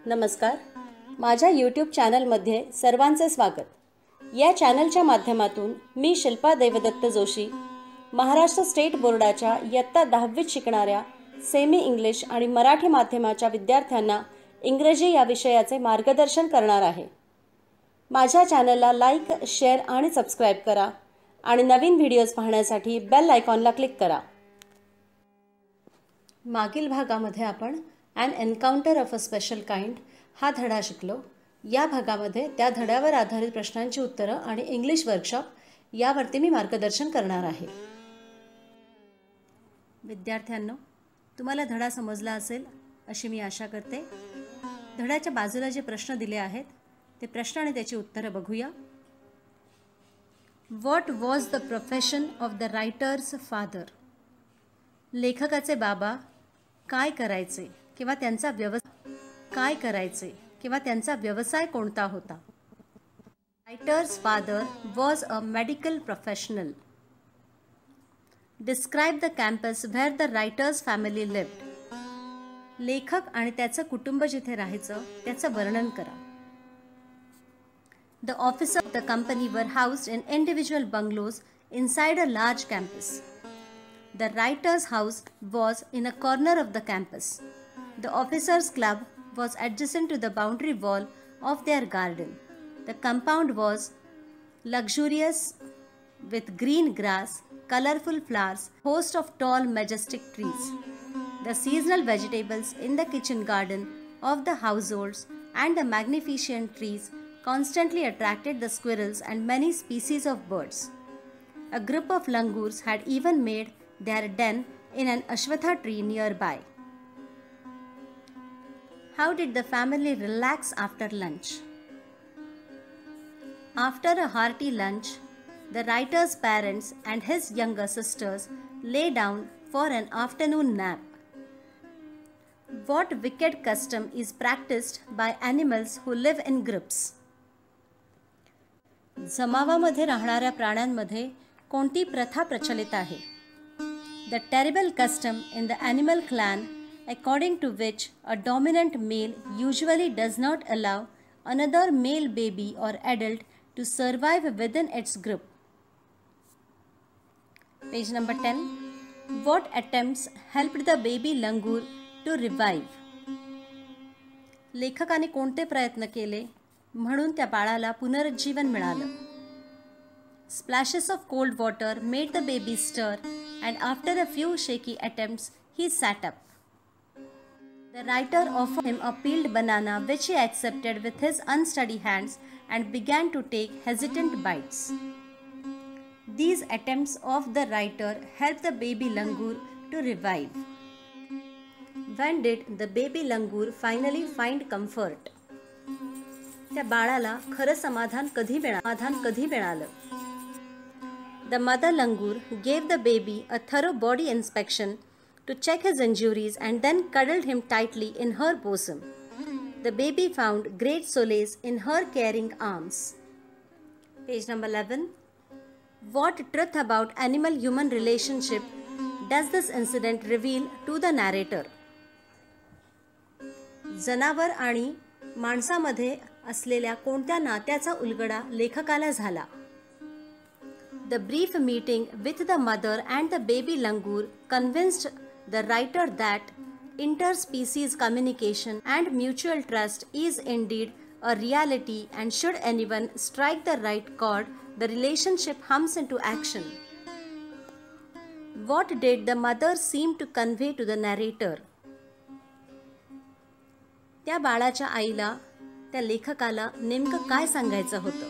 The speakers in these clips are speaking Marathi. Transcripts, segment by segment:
नमस्कार. माझ्या यूट्यूब चॅनलमध्ये सर्वांचे स्वागत. या चॅनलच्या माध्यमातून मी शिल्पा देवदत्त जोशी महाराष्ट्र स्टेट बोर्डाच्या इयत्ता 10वीत शिकणाऱ्या सेमी इंग्लिश आणि मराठी माध्यमाच्या विद्यार्थ्यांना इंग्रजी या विषयाचे मार्गदर्शन करणार आहे. माझ्या चॅनलला लाईक, शेअर आणि सबस्क्राईब करा आणि नवीन व्हिडिओज पाहण्यासाठी बेल आयकॉनला क्लिक करा. मागील भागामध्ये आपण an encounter of a special kind हा धडा शिकलो. या भागामध्ये त्या धड्यावर आधारित प्रश्नांची उत्तरं आणि इंग्लिश वर्कशॉप यावरती मी मार्गदर्शन करणार आहे. विद्यार्थ्यांनो, तुम्हाला धडा समजला असेल अशी मी आशा करते. धड्याच्या बाजूला जे प्रश्न दिले आहेत ते प्रश्न आणि त्याची उत्तरं बघूया. What was the profession of the writer's father? लेखकाचे बाबा काय करायचे किंवा त्यांचा व्यवसाय कोणता होता? Writer's father was a medical professional. Describe the campus where the writer's family lived. लेखक आणि त्याचं कुटुंब जिथे राहायचं त्याचं वर्णन करा. The offices of the company were housed in individual bungalows inside a large campus. The writer's house was in a corner of the campus. The officers' club was adjacent to the boundary wall of their garden. The compound was luxurious with green grass, colorful flowers, host of tall majestic trees. The seasonal vegetables in the kitchen garden of the households and the magnificent trees constantly attracted the squirrels and many species of birds. A group of langurs had even made their den in an ashwatha tree nearby. How did the family relax after lunch? After a hearty lunch, the writer's parents and his younger sisters lay down for an afternoon nap. What wicked custom is practiced by animals who live in groups? जमावामध्ये राहणाऱ्या प्राण्यांमध्ये कोणती प्रथा प्रचलित आहे? The terrible custom in the animal clan according to which a dominant male usually does not allow another male baby or adult to survive within its group. Page number 10. What attempts helped the baby langur to revive? लेखकाने कोणते प्रयत्न केले म्हणून त्या बाळाला पुनरुज्जीवन मिळालं? Splashes of cold water made the baby stir, and after a few shaky attempts, he sat up. The writer offered him a peeled banana, which he accepted with his unsteady hands and began to take hesitant bites. These attempts of the writer helped the baby langur to revive. When did the baby langur finally find comfort? त्या बाळाला खरं समाधान कधी मिळालं? The mother langur gave the baby a thorough body inspection to check his injuries and then cuddled him tightly in her bosom. The baby found great solace in her caring arms. Page number 11. What truth about animal-human relationship does this incident reveal to the narrator? जनावर आणि माणसामध्ये असलेल्या कोणत्या नात्याचा उलगडा लेखकाला झाला? The brief meeting with the mother and the baby langur convinced the writer that interspecies communication and mutual trust is indeed a reality, and should anyone strike the right chord, the relationship hums into action. What did the mother seem to convey to the narrator? त्या बाळाच्या आईला त्या लेखकाला नेमकं काय सांगायचं होतं?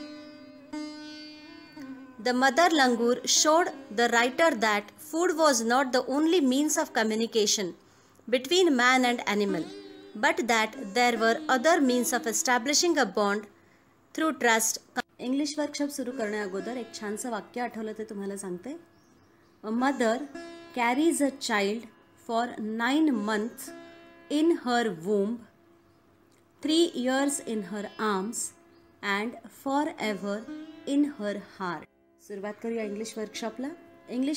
The mother langur showed the writer that food was not the only means of communication between man and animal, but that there were other means of establishing a bond through trust. English workshop सुरू करण्याअगोदर एक छानसं वाक्य आठवलं ते तुम्हाला सांगते. A mother carries a child for 9 months in her womb, 3 years in her arms, and forever in her heart. सुरुवात करूया इंग्लिश वर्कशॉपला. इंग्लिश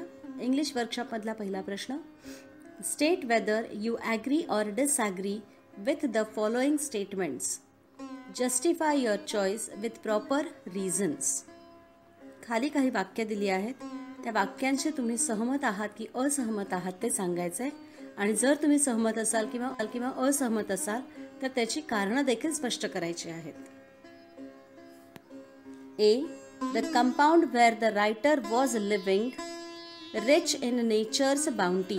वर्कशॉपमधला पहिला प्रश्न. State whether you agree or disagree with the following statements. Justify your choice with proper reasons. खाली काही वाक्य दिली आहेत, त्या वाक्यांशी तुम्ही सहमत आहात की असहमत आहात ते सांगायचे आणि जर तुम्ही सहमत असाल किंवा असहमत असाल तर त्याची कारणं देखील स्पष्ट करायची आहेत. A. The compound where the writer was living, rich in nature's bounty.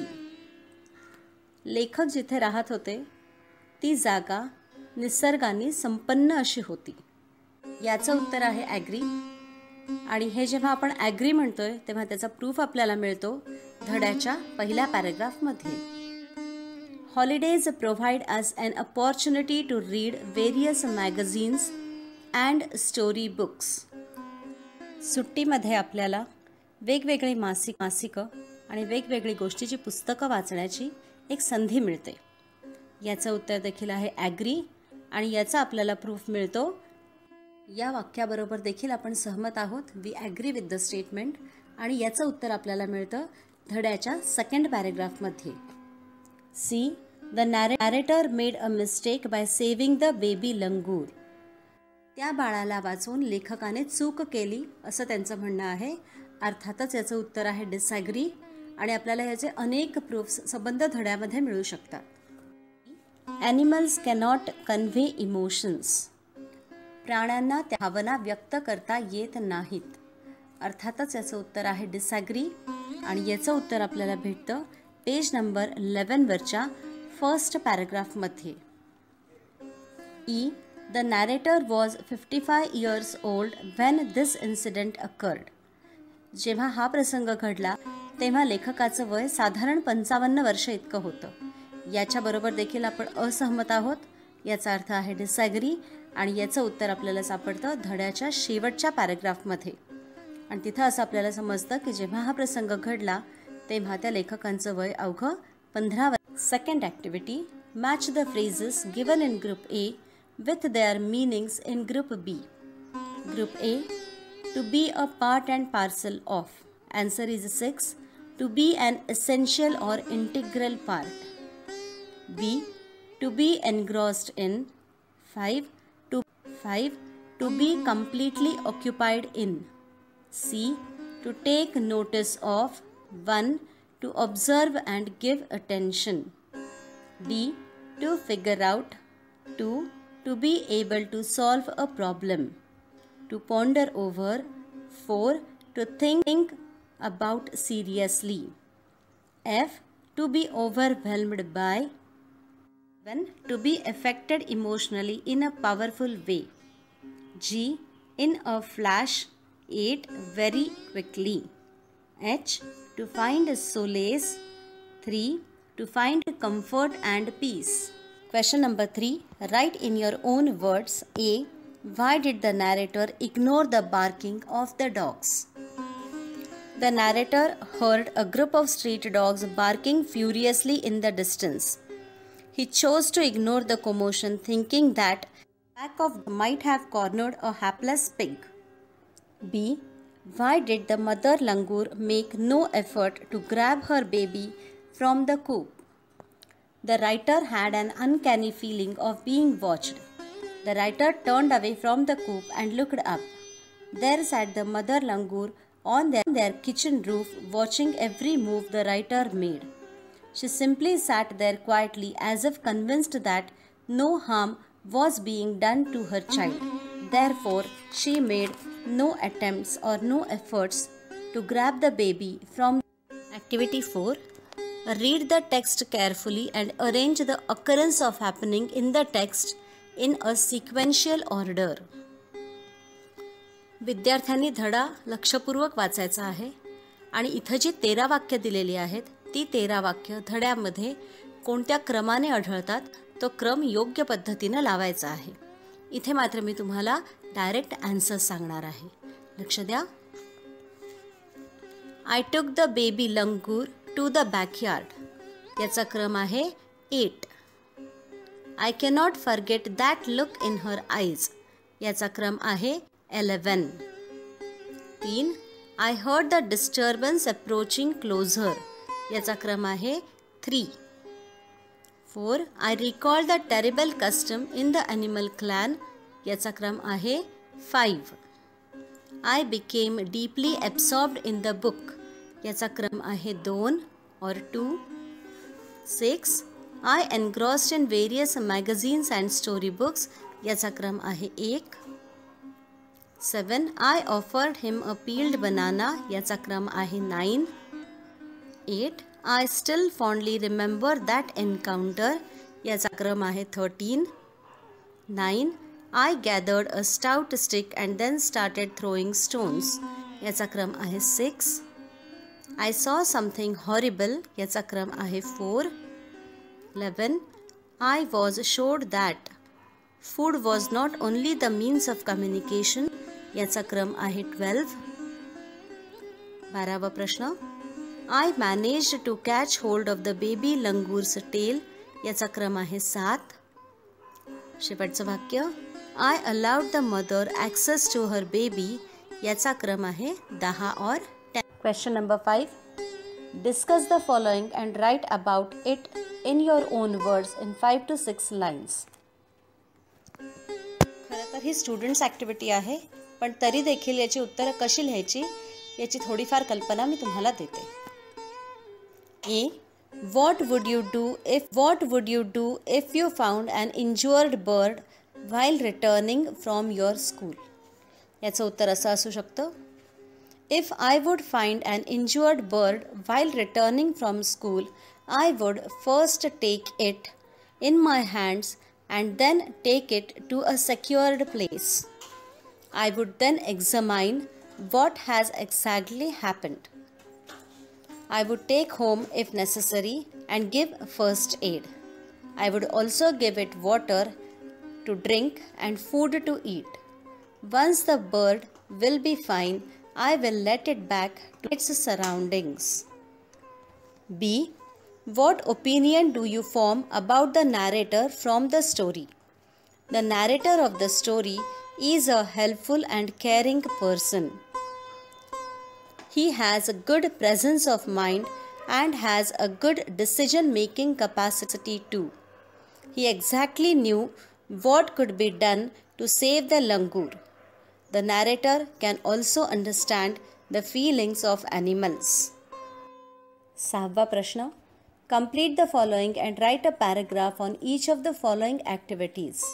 लेखक जिथे राहत होते ती जागा निसर्गाने संपन्न अशी होती. याचं उत्तर आहे ॲग्री. आणि हे जेव्हा आपण ॲग्री म्हणतोय तेव्हा त्याचा प्रूफ आपल्याला मिळतो धड्याच्या पहिल्या पॅराग्राफमध्ये. Holidays provide us an opportunity to read various magazines and story books. सुट्टीमध्ये आपल्याला वेगवेगळी मासिकं आणि वेगवेगळी गोष्टीची पुस्तकं वाचण्याची एक संधी मिळते. याचं उत्तर देखील आहे ॲग्री आणि याचा आपल्याला प्रूफ मिळतो. या वाक्याबरोबर देखील आपण सहमत आहोत. We agree with the statement. आणि याचं उत्तर आपल्याला मिळतं धड्याच्या सेकंड पॅरेग्राफमध्ये. C. The narrator made a mistake by saving the baby langur. त्या बाळाला वाचून लेखकाने चूक केली असं त्यांचं म्हणणं आहे. अर्थातच याचं उत्तर आहे डिसॲग्री आणि आपल्याला याचे अनेक प्रूफ्स संबंध धड्यामध्ये मिळू शकतात. Animals cannot convey emotions. प्राण्यांना त्या भावना व्यक्त करता येत नाहीत. अर्थातच याचं उत्तर आहे डिसॲग्री आणि याचं उत्तर आपल्याला भेटतं पेज नंबर 11 वरच्या फर्स्ट पॅराग्राफमध्ये. E. The narrator was 55 years old when this incident occurred. जेव्हा हा प्रसंग घडला तेव्हा लेखकाचं वय साधारण 55 वर्ष इतकं होतं. याच्याबरोबर देखील आपण असहमत आहोत. याचा अर्थ आहे डिसॲग्री आणि याचं उत्तर आपल्याला सापडतं धड्याच्या शेवटच्या पॅराग्राफमध्ये. आणि तिथं असं आपल्याला समजतं की जेव्हा हा प्रसंग घडला तेव्हा त्या लेखकांचं वय अवघं 15 वर्ष. Second activity. Match the phrases given in group A with their meanings in group B. Group A. To be a part and parcel of. Answer is 6. To be an essential or integral part. B. To be engrossed in. 5. To be completely occupied in. C. To take notice of. 1. To observe and give attention. D. To figure out. 2. To be able to solve a problem. To ponder over. 4. To think about seriously. F. To be overwhelmed by. 7. To be affected emotionally in a powerful way. G. In a flash. 8. Very quickly. H. To find solace. 3. To find comfort and peace. Question number 3. Write in your own words. A. Why did the narrator ignore the barking of the dogs? The narrator heard a group of street dogs barking furiously in the distance. He chose to ignore the commotion, thinking that the pack of dogs might have cornered a hapless pig. B. Why did the mother langur make no effort to grab her baby from the coop? The writer had an uncanny feeling of being watched. The writer turned away from the coop and looked up. There sat the mother langur on their kitchen roof, watching every move the writer made. She simply sat there quietly as if convinced that no harm was being done to her child. Therefore, she made no attempts or no efforts to grab the baby from. Activity 4. Read the text carefully and arrange the occurrence of happening in the text in a sequential order. विद्यार्थ्यांनी धडा लक्षपूर्वक वाचायचा आहे आणि इथं जी 13 वाक्य दिलेली आहेत ती 13 वाक्य धड्यामध्ये कोणत्या क्रमाने आढळतात तो क्रम योग्य पद्धतीनं लावायचा आहे. इथे मात्र मी तुम्हाला डायरेक्ट आन्सर्स सांगणार आहे. लक्ष द्या. I took the baby langur to the backyard. याचा क्रम आहे 8. I cannot forget that look in her eyes. याचा क्रम आहे 11. 3. I heard the disturbance approaching closer. याचा क्रम आहे 3. 4. I recall the terrible custom in the animal clan. याचा क्रम आहे 5. I became deeply absorbed in the book. याचा क्रम आहे 2 or 2. 6. I engrossed in various magazines and storybooks. याचा क्रम आहे 1. 7. I offered him a peeled banana. याचा क्रम आहे 9. 8. I still fondly remember that encounter. याचा क्रम आहे 13. 9. I gathered a stout stick and then started throwing stones. याचा क्रम आहे 6. I saw something horrible. याचा क्रम आहे 4. 11. I was assured that food was not only the means of communication. याचा क्रम आहे 12. 12वा प्रश्न. I managed to catch hold of the baby langoor's tail. याचा क्रम आहे 7. शेवटचं वाक्य. I allowed the mother access to her baby. याचा क्रम आहे 10 or 10. Question number 5. Discuss the following and write about it in your own words in 5 to 6 lines. खरं तर ही स्टुडंट्स ॲक्टिव्हिटी आहे, पण तरी देखील याची उत्तरं कशी लिहायची याची थोडीफार कल्पना मी तुम्हाला देते. A. What would you do if you found an injured bird while returning from your school? याचं उत्तर असं असू शकतं. If I would find an injured bird while returning from school, I would first take it in my hands and then take it to a secured place. I would then examine what has exactly happened. I would take home if necessary and give first aid. I would also give it water to drink and food to eat. Once the bird will be fine, I will let it back to its surroundings. B. What opinion do you form about the narrator from the story? The narrator of the story is a helpful and caring person. He has a good presence of mind and has a good decision-making capacity too. He exactly knew what could be done to save the langur. The narrator can also understand the feelings of animals. 6वा प्रश्न. Complete the following and write a paragraph on each of the following activities.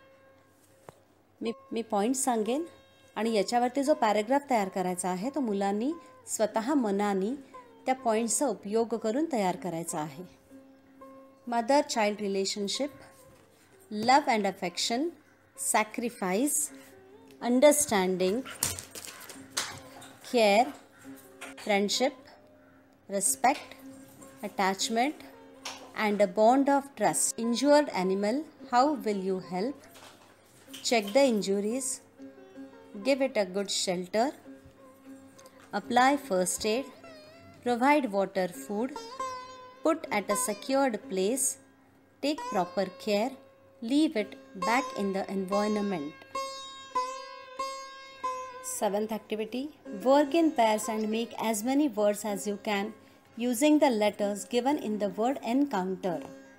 मी पॉईंट्स सांगेन आणि याच्यावरती जो पॅराग्राफ तयार करायचा आहे तो मुलांनी स्वतः मनाने त्या पॉईंट्सचा उपयोग करून तयार करायचा आहे. Mother child relationship, love and affection, sacrifice, understanding, care, friendship, respect, attachment and a bond of trust. Injured animal, how will you help? Check the injuries, give it a good shelter, apply first aid, provide water, food, put at a secured place, take proper care, leave it back in the environment. 7th activity. Work in pairs and make as many words as you can using the letters given in the word encounter.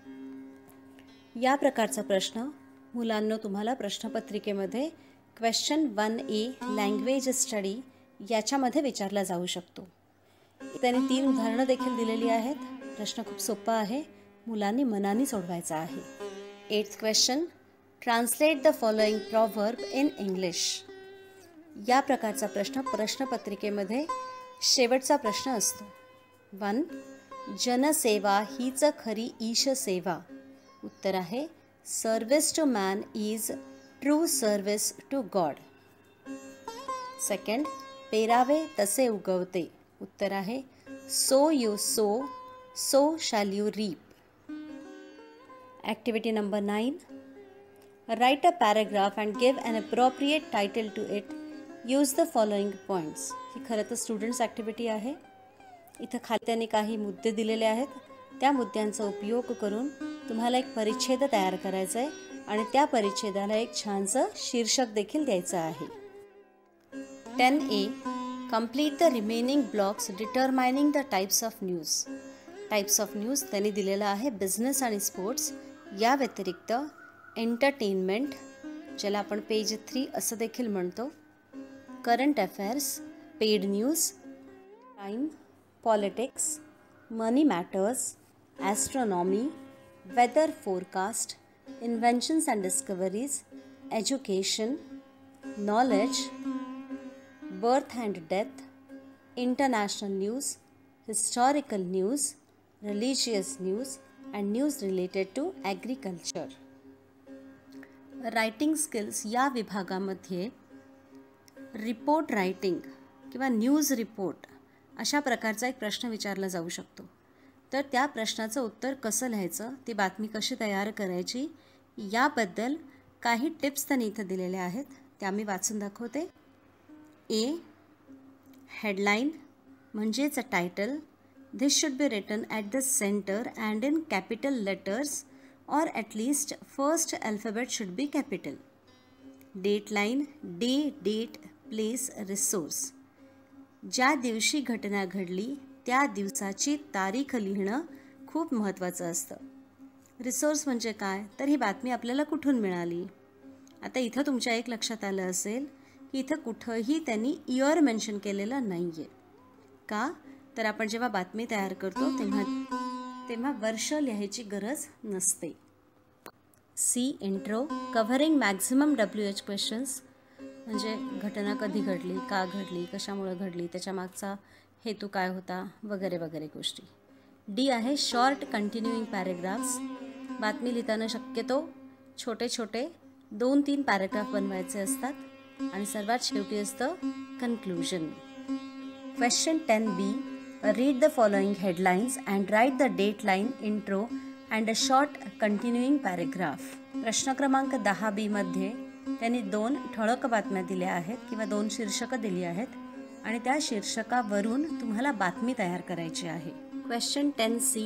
या प्रकारचा प्रश्न मुलांनो तुम्हाला प्रश्नपत्रिकेमध्ये क्वेश्चन 1A लँग्वेज स्टडी याच्यामध्ये विचारला जाऊ शकतो. त्यांनी 3 उदाहरणं देखील दिलेली आहेत. प्रश्न खूप सोपा आहे, मुलांनी मनाने सोडवायचा आहे. 8th question. Translate the following proverb in English. या प्रकारचा प्रश्न प्रश्नपत्रिकेमध्ये शेवटचा प्रश्न असतो. 1. जनसेवा हीच खरी ईश सेवा. उत्तर आहे service to man is true service to God. 2. पेरावे तसे उगवते. उत्तर आहे so you sow, so shall you reap. Activity number 9. Write a paragraph and give an appropriate title to it. Use the following points. ही खरं तर स्टुडंट्स ॲक्टिव्हिटी आहे. इथं खाली त्यांनी काही मुद्दे दिलेले आहेत. त्या मुद्द्यांचा उपयोग करून तुम्हाला एक परिच्छेद तयार करायचा आहे आणि त्या परिच्छेदाला एक छानसं शीर्षक देखील द्यायचं आहे. 10A. Complete the remaining blocks determining the types of news. Types of news त्यांनी दिलेला आहे बिझनेस आणि स्पोर्ट्स. या व्यतिरिक्त एंटरटेनमेंट, ज्याला आपण पेज 3 असं देखील म्हणतो, current affairs, paid news, time, politics, money matters, astronomy, weather forecast, inventions and discoveries, education, knowledge, birth and death, international news, historical news, religious news and news related to agriculture. Writing skills या विभागामध्ये रिपोर्ट रायटिंग किंवा न्यूज रिपोर्ट अशा प्रकारचा एक प्रश्न विचारला जाऊ शकतो. तर त्या प्रश्नाचं उत्तर कसं लिहायचं, ती बातमी कशी तयार करायची, याबद्दल काही टिप्स त्यांनी इथं दिलेल्या आहेत, त्या मी वाचून दाखवते. ए, हेडलाईन म्हणजेच a title. This should be written at the center and in capital letters, or at least first alphabet should be capital. Dateline, day, date, place, resource. ज्या दिवशी घटना घडली त्या दिवसाची तारीख लिहिणं खूप महत्त्वाचं असतं. रिसोर्स म्हणजे काय, तर ही बातमी आपल्याला कुठून मिळाली. आता इथं तुमच्या एक लक्षात आलं असेल की इथं कुठंही त्यांनी इयर मेन्शन केलेलं नाही आहे. का, तर आपण जेव्हा बातमी तयार करतो तेव्हा वर्ष लिहायची गरज नसते. C, intro, covering maximum WH questions, म्हणजे घटना कधी घडली, का घडली, कशामुळे घडली, त्याच्या मागचा हेतू काय होता, वगैरे वगैरे गोष्टी. डी आहे शॉर्ट कंटिन्युईंग पॅरेग्राफ्स. बातमी लिहिताना शक्यतो छोटे छोटे 2-3 पॅरेग्राफ बनवायचे असतात. आणि सर्वात शेवटी असतं conclusion. Question 10B, read the following headlines and write the dateline, intro and a short continuing paragraph. प्रश्न क्रमांक 10B मध्ये त्यांनी 2 ठळक बातम्या दिल्या आहेत किंवा 2 शीर्षकं दिली आहेत आणि त्या शीर्षकावरून तुम्हाला बातमी तयार करायची आहे. Question 10C,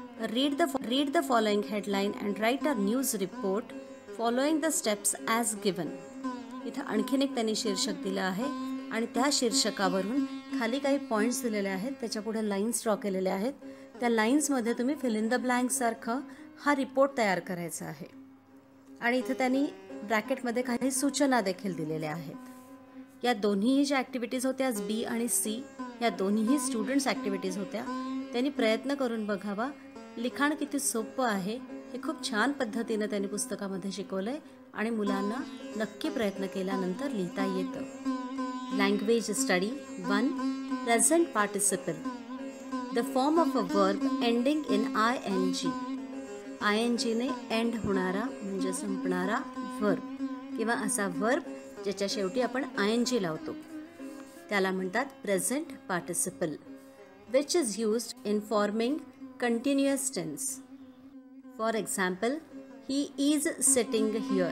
read the following headline and write a news report following the steps as given. इथं आणखीन एक त्यांनी शीर्षक दिलं आहे आणि त्या शीर्षकावरून खाली काही पॉईंट्स दिलेले आहेत, त्याच्या पुढे लाईन्स ड्रॉ केलेले आहेत. त्या लाईन्समध्ये तुम्ही फिल इन द ब्लँक्ससारखं हा रिपोर्ट तयार करायचा आहे. आणि इथं त्यांनी ब्रॅकेटमध्ये काही सूचना देखील दिलेल्या आहेत. या दोन्हीही ज्या ॲक्टिव्हिटीज होत्या, बी आणि सी, या दोन्हीही स्टुडंट्स ॲक्टिव्हिटीज होत्या. त्यांनी प्रयत्न करून बघावा. लिखाण किती सोपं आहे हे खूप छान पद्धतीनं त्यांनी पुस्तकामध्ये शिकवलं आहे आणि मुलांना नक्की प्रयत्न केल्यानंतर लिहिता येतं. Language study 1. Present participle. The form of a verb ending in ing. ing ने एंड होणारा म्हणजे संपणारा वर्ब किंवा असा वर्ब ज्याच्या शेवटी आपण ing लावतो त्याला म्हणतात present participle, which is used in forming continuous tense. For example, he is sitting here.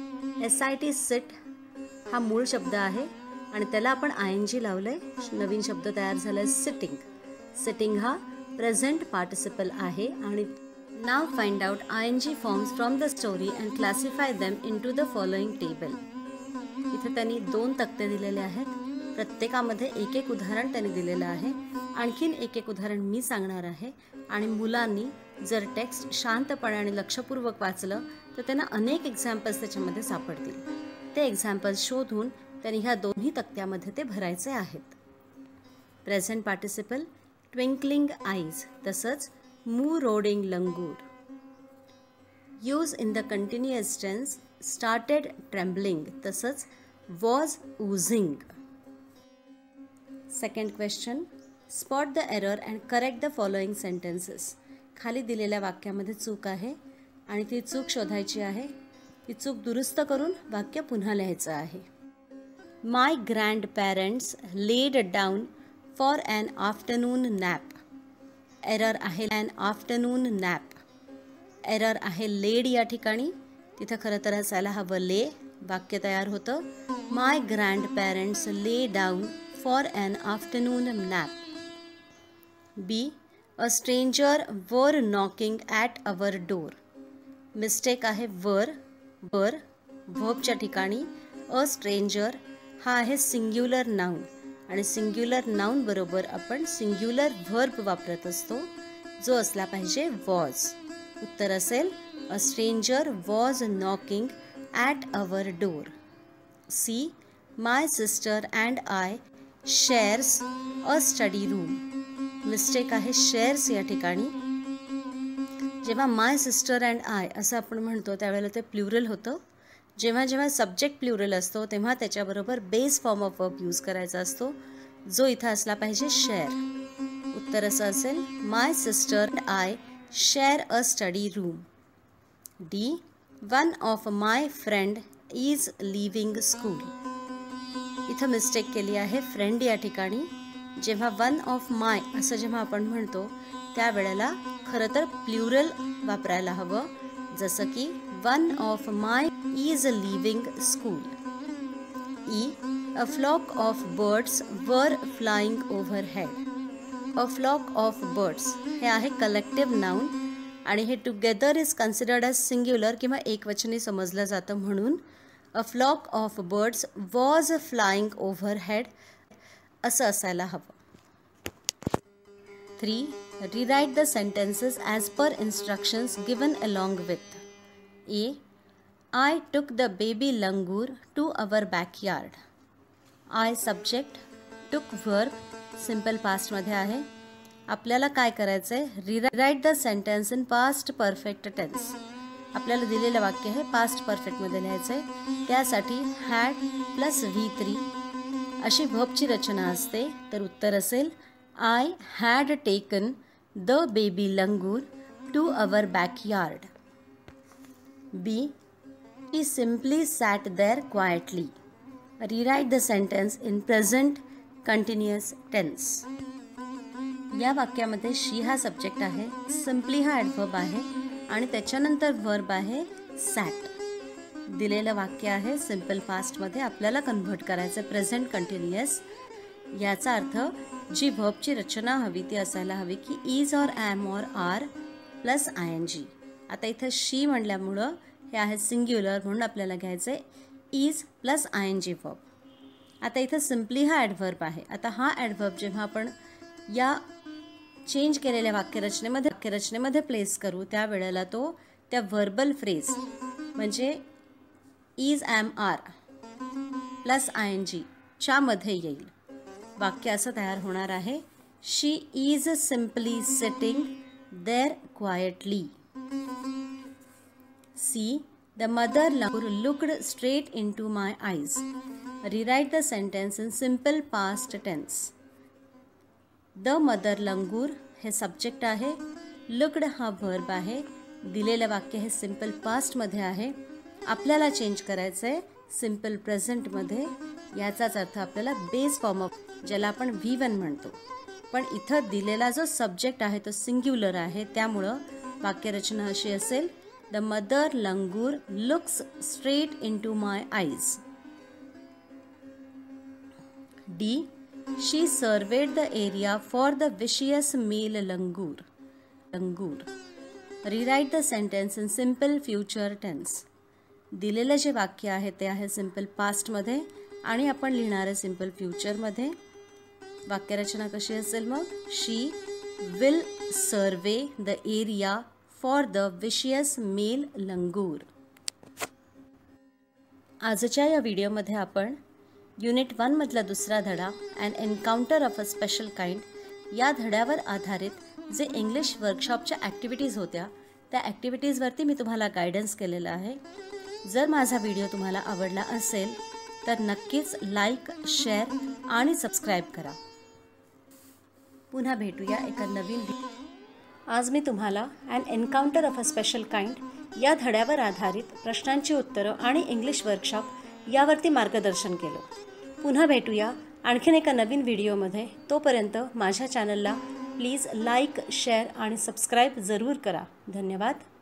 sit sit हा मूळ शब्द आहे आणि त्याला आपण ing लावलंय, नवीन शब्द तयार झालाय सिटिंग. सिटिंग हा प्रेझेंट पार्टिसिपल आहे. आणि नाव find out ing forms from the story and classify them into the following table. इथे त्यांनी 2 तक्ते दिलेले आहेत, प्रत्येकामध्ये एक उदाहरण त्यांनी दिलेलं आहे. आणखीन एक उदाहरण मी सांगणार आहे आणि मुलांनी जर टेक्स्ट शांतपणे आणि लक्षपूर्वक वाचलं तर त्यांना अनेक एक्झाम्पल्स त्याच्यामध्ये सापडतील. ते एक्झाम्पल्स शोधून त्यांनी ह्या दोन्ही तक्त्यामध्ये ते भरायचे आहेत. प्रेझेंट पार्टिसिपल ट्विंकलिंग आईज, तसंच marauding langur. Use in the continuous tense started trembling, तसंच was oozing. Second question, spot the error and correct the following sentences. खाली दिलेल्या वाक्यामध्ये चूक आहे आणि ती चूक शोधायची आहे. ती चूक दुरुस्त करून वाक्य पुन्हा लिहायचं आहे. My grandparents laid down for an afternoon nap. Error आहे an afternoon nap. एरर आहे laid या ठिकाणी, तिथं खरं तर असायला हवं lay. वाक्य तयार होतं My grandparents lay down for an afternoon nap. B. A stranger were knocking at our door. Mistake आहे were वर्बच्या ठिकाणी अ स्ट्रेंजर हा आहे सिंग्युलर नाउन आणि सिंग्युलर नाउन बरोबर आपण सिंग्युलर व्हर्ब वापरत असतो. जो असला पाहिजे वॉज. उत्तर असेल a stranger was knocking at our door. C my sister and I shares a study room. Mistake आहे शेअर्स या ठिकाणी. जेव्हा माय सिस्टर अँड आय असं आपण म्हणतो त्यावेळेला ते प्लुरल होतं. जेव्हा जेव्हा सब्जेक्ट प्लुरल असतो तेव्हा त्याच्याबरोबर base form of verb use करायचा असतो, जो इथं असला पाहिजे शेअर. उत्तर असं असेल my sister and I share a study room. D one of my friend is living school. इथं मिस्टेक केली आहे फ्रेंड या ठिकाणी. जेव्हा वन ऑफ माय असं जेव्हा आपण म्हणतो त्यावेळेला खरं तर प्लुरल वापरायला हवं, जसं की one of my is living school. E a flock of birds were flying overhead. A flock of birds हे आहे कलेक्टिव्ह नाउन आणि हे together is considered as singular किंवा एकवचनी समजलं जातं, म्हणून a flock of birds was flying overhead असं असायला हवं. 3. Rewrite the sentences as per instructions given along with. A. I took the baby langur to our backyard. I subject, took verb, simple past मध्ये आहे. आपल्याला काय करायचं आहे? Rewrite the sentence in past perfect tense. आपल्याला दिलेलं वाक्य हे पास्ट परफेक्टमध्ये लिहायचं आहे. त्यासाठी had plus V3 अशी व्हर्बची रचना असते. तर उत्तर असेल I had taken the baby langur to our backyard. B. She simply sat there quietly. Rewrite the sentence in present continuous tense. या वाक्यामध्ये she हा सब्जेक्ट आहे, simply हा ॲडव्हर्ब आहे आणि त्याच्यानंतर वर्ब आहे sat. दिलेलं वाक्य आहे सिम्पल पास्टमध्ये, आपल्याला कन्व्हर्ट करायचं प्रेझेंट कंटिन्युअस. याचा अर्थ जी व्हर्बची रचना हवी ती असायला हवी की is or am or are plus I N G. आता इथं शी म्हणल्यामुळं हे आहे सिंग्युलर, म्हणून आपल्याला घ्यायचं आहे is plus I N G verb. आता इथं सिम्पली हा ॲडव्हर्ब आहे. आता हा ॲडव्हर्ब जेव्हा आपण या चेंज केलेल्या वाक्यरचनेमध्ये प्लेस करू त्यावेळेला तो त्या व्हर्बल फ्रेज म्हणजे is am are plus I N G च्यामध्ये येईल. वाक्य असं तयार होणार आहे she is simply sitting there quietly. C the mother langur looked straight into my eyes. Rewrite the sentence in simple past tense. The mother langur हे सब्जेक्ट आहे, लुक्ड हा वर्ब आहे, दिलेलं वाक्य हे सिम्पल पास्टमध्ये आहे. आपल्याला चेंज करायचं आहे सिम्पल प्रेझेंटमध्ये. याचाच अर्थ आपल्याला बेस फॉर्म ऑफ ज्याला आपण V1 म्हणतो, पण इथं दिलेला जो सब्जेक्ट आहे तो सिंग्युलर आहे, त्यामुळं वाक्यरचना अशी असेल the mother langur looks straight into my eyes. D she surveyed the area for the vicious male langur. Rewrite the sentence in simple future tense. दिलेलं जे वाक्य आहे ते आहे सिम्पल पास्टमध्ये आणि आपण लिहिणार आहे सिम्पल फ्युचरमध्ये. वाक्यरचना कशी असेल मग? She will survey the area for the vicious male langur. आजच्या या व्हिडिओमध्ये आपण युनिट 1 मधला दुसरा धडा and encounter of a special kind या धड्यावर आधारित जे इंग्लिश वर्कशॉपच्या ॲक्टिव्हिटीज होत्या त्या ॲक्टिव्हिटीजवरती मी तुम्हाला गायडन्स केलेला आहे. जर माझा व्हिडिओ तुम्हाला आवडला असेल तर नक्कीच लाईक, शेअर आणि सबस्क्राईब करा. पुन्हा भेटूया एका नवीन आज मी तुम्हाला and encounter of a special kind या धड्यावर आधारित प्रश्नांची उत्तरं आणि इंग्लिश वर्कशॉप यावरती मार्गदर्शन केलं. पुन्हा भेटूया आणखीन एका नवीन व्हिडिओमध्ये. तोपर्यंत माझ्या चॅनलला प्लीज लाईक, शेअर आणि सबस्क्राईब जरूर करा. धन्यवाद.